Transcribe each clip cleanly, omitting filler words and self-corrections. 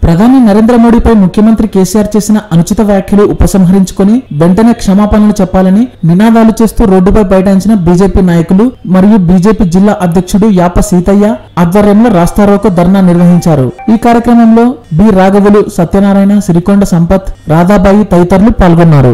ప్రధాని నరేంద్ర మోడీపై ముఖ్యమంత్రి కేసీఆర్ చేసిన అనుచిత వ్యాఖ్యలు ఉపసంహరించుకొని వెంటనే క్షమాపణలు చెప్పాలని నినాదాలు చేస్తూ రోడ్డుపై బైఠాయించిన బీజేపీ నాయకులు మరియు బీజేపీ జిల్లా అధ్యక్షుడు యాప సీతయ్య ఆధ్వర్యంలో రాస్తారోకో ధర్నా నిర్వహించారు। ఈ కార్యక్రమంలో బి రాఘవులు, సత్యనారాయణ, సిరికొండ సంపత్, రాధాబాయి తదితరులు పాల్గొన్నారు।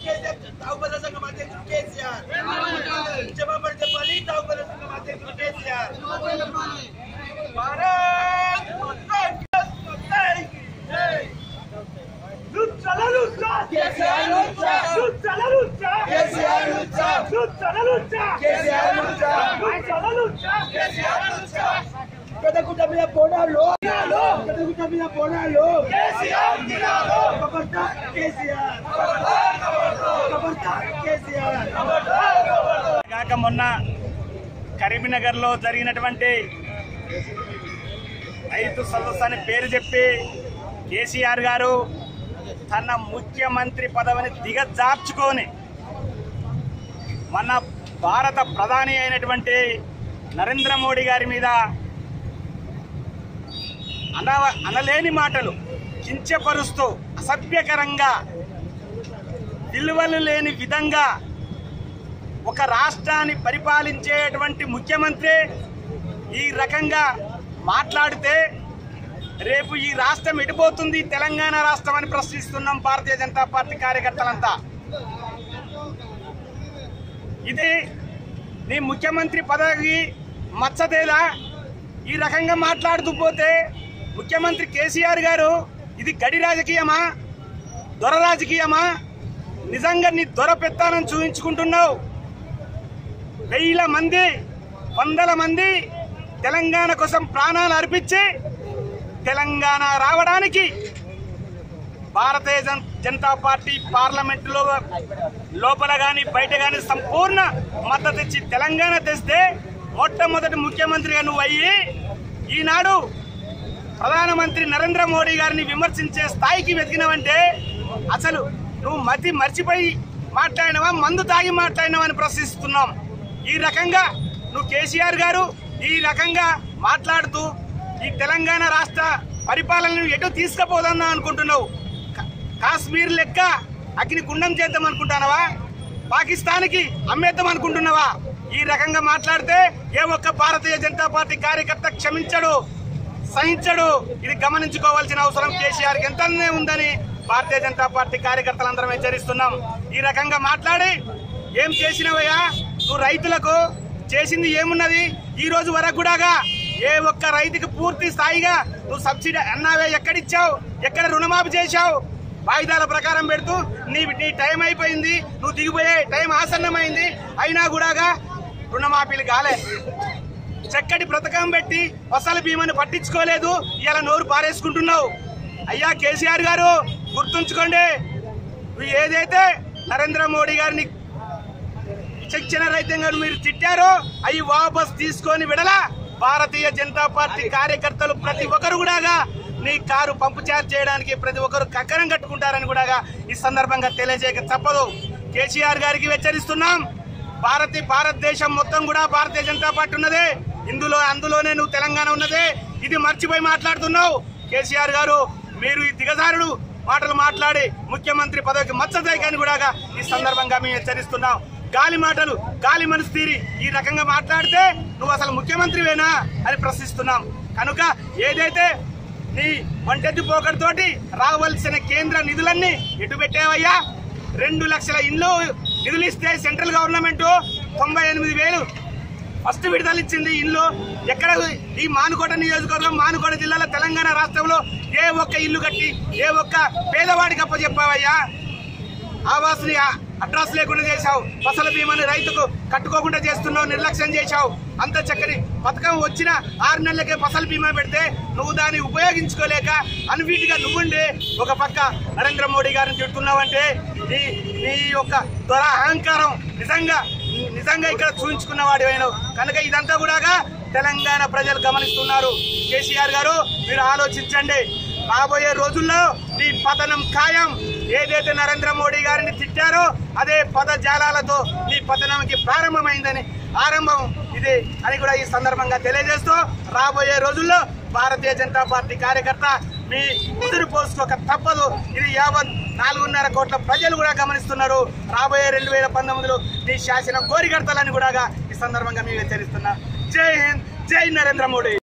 మొన్న కరీంనగర్ లో జరిగినటువంటి రైతు సదస్సు అని పేరు చెప్పి కేసీఆర్ గారు తన ముఖ్యమంత్రి పదవిని దిగజార్చుకొని మన భారత ప్రధాని అయినటువంటి నరేంద్ర మోడీ గారి మీద అనలేని మాటలు కించపరుస్తూ అసభ్యకరంగా విలువలు లేని విధంగా ఒక రాష్ట్రాన్ని పరిపాలించేటువంటి ముఖ్యమంత్రి ఈ రకంగా మాట్లాడితే రేపు ఈ రాష్ట్రం ఎడిపోతుంది, తెలంగాణ రాష్ట్రం అని ప్రశ్నిస్తున్నాం భారతీయ జనతా పార్టీ కార్యకర్తలంతా। ఇది నీ ముఖ్యమంత్రి పదవికి మచ్చదేలా? ఈ రకంగా మాట్లాడుతూ పోతే ముఖ్యమంత్రి కేసీఆర్ గారు ఇది గడి రాజకీయమా, దొర రాజకీయమా? నిజంగా నీ దొర పెత్తానని చూపించుకుంటున్నావు। వేల మంది, వందల మంది తెలంగాణ కోసం ప్రాణాలు అర్పించి తెలంగాణ రావడానికి భారతీయ జనతా పార్టీ పార్లమెంటులో లోపల గాని బయట గాని సంపూర్ణ మద్దతు ఇచ్చి తెలంగాణ తెస్తే మొట్టమొదటి ముఖ్యమంత్రిగా నువ్వు అయ్యి ఈనాడు ప్రధానమంత్రి నరేంద్ర మోడీ గారిని విమర్శించే స్థాయికి వెతికినవంటే అసలు నువ్వు మర్చిపోయి మాట్లాడినవా, మందు తాగి మాట్లాడినవా అని ప్రశ్నిస్తున్నాం। ఈ రకంగా నువ్వు కేసీఆర్ గారు ఈ రకంగా మాట్లాడుతూ ఈ తెలంగాణ రాష్ట్ర పరిపాలనను ఎటు తీసుకుపోదన్నా అనుకుంటున్నావు? కాశ్మీర్ లెక్క అగ్ని గుండం చేద్దాం అనుకుంటున్నావా? పాకిస్తాన్కి అమ్మేద్దాం అనుకుంటున్నావా? ఈ రకంగా మాట్లాడితే ఏ ఒక్క భారతీయ జనతా పార్టీ కార్యకర్త క్షమించడు, సహించడు। ఇది గమనించుకోవాల్సిన అవసరం కేసీఆర్కి ఎంతనే ఉందని భారతీయ జనతా పార్టీ కార్యకర్తలందరం హెచ్చరిస్తున్నాం। ఈ రకంగా మాట్లాడి ఏం చేసినవయ్యా? నువ్వు రైతులకు చేసింది ఏమున్నది? ఈ రోజు వరకు కూడా ఏ ఒక్క రైతుకి పూర్తి స్థాయిగా నువ్వు సబ్సిడీ అన్నావే ఎక్కడిచ్చావు? ఎక్కడ రుణమాఫీ చేశావు? వాయిదాల ప్రకారం పెడుతూ నీ టైం అయిపోయింది, నువ్వు దిగిపోయే టైం ఆసన్నమైంది, అయినా కూడా రుణమాఫీలు కాలే। చక్కటి పథకం పెట్టి ఫసల్ బీమాను పట్టించుకోలేదు, ఇలా నోరు పారేసుకుంటున్నావు। అయ్యా కేసీఆర్ గారు గుర్తుంచుకోండి, ఏదైతే నరేంద్ర మోడీ గారిని శిక్షణ రహితంగా మీరు తిట్టారో అవి వాపస్ తీసుకొని విడలా భారతీయ జనతా పార్టీ కార్యకర్తలు ప్రతి ఒక్కరు కూడా నీ కారు పంపు చార్జ్ చేయడానికి ప్రతి ఒక్కరు కక్కరం కట్టుకుంటారని కూడా ఈ సందర్భంగా తెలియజేయక తప్పదు। కేసీఆర్ గారికి హెచ్చరిస్తున్నాం, భారతదేశం మొత్తం కూడా భారతీయ జనతా పార్టీ ఉన్నదే, అందులోనే నువ్వు తెలంగాణ ఉన్నదే, ఇది మర్చిపోయి మాట్లాడుతున్నావు। కేసీఆర్ గారు మీరు ఈ దిగజారుడు మాటలు మాట్లాడి ముఖ్యమంత్రి పదవికి మచ్చదేయని కూడా ఈ సందర్భంగా మేము హెచ్చరిస్తున్నాం। గాలి మాటలు, గాలి మనసు తీరి ఈ రకంగా మాట్లాడితే నువ్వు అసలు ముఖ్యమంత్రివేనా అని ప్రశ్నిస్తున్నాం। కనుక ఏదైతే నీ వంటెద్దు పోకడితోటి రావాల్సిన కేంద్ర నిధులన్నీ ఎటు పెట్టావయ్యా? 2 లక్షల ఇండ్లు నిధులు ఇస్తే సెంట్రల్ గవర్నమెంట్ 98,000 ఫస్ట్ విడుదల ఇచ్చింది ఇండ్లు। ఎక్కడ ఈ మానుకోట నియోజకవర్గం, మానుకోట జిల్లాలో తెలంగాణ రాష్ట్రంలో ఏ ఒక్క ఇల్లు కట్టి ఏ ఒక్క పేదవాడికి అప్పచెప్పావయ్యా? ఆవాస్ని అడ్రస్ లేకుండా చేశావు, ఫసల్ బీమాని రైతుకు కట్టుకోకుండా చేస్తున్నావు, నిర్లక్ష్యం చేశావు। అంత చక్కని పథకం వచ్చిన 6 నెలలకే ఫసల్ బీమా పెడితే నువ్వు దాన్ని ఉపయోగించుకోలేక అన్వీటిగా నువ్వుండే ఒక పక్క నరేంద్ర మోడీ గారిని తిడుతున్నావంటే నీ యొక్క త్వర అహంకారం నిజంగా ఇక్కడ చూపించుకున్నవాడు అయినావు। కనుక ఇదంతా కూడా తెలంగాణ ప్రజలు గమనిస్తున్నారు। కేసీఆర్ గారు మీరు ఆలోచించండి, రాబోయే రోజుల్లో నీ పతనం ఖాయం। ఏదైతే నరేంద్ర మోడీ గారిని తిట్టారో అదే పదజాలాలతో నీ పతనానికి ప్రారంభమైందని ఆరంభం ఇది అని కూడా ఈ సందర్భంగా తెలియజేస్తూ రాబోయే రోజుల్లో భారతీయ జనతా పార్టీ కార్యకర్త మీ ఉదురు పోసుకోక తప్పదు. ఇది యావత్ 4.5 కోట్ల ప్రజలు కూడా గమనిస్తున్నారు. రాబోయే 2019లో మీ శాసనం కోరికడతాలని కూడా ఈ సందర్భంగా మేము హెచ్చరిస్తున్నా. జై హింద్, జై నరేంద్ర మోడీ.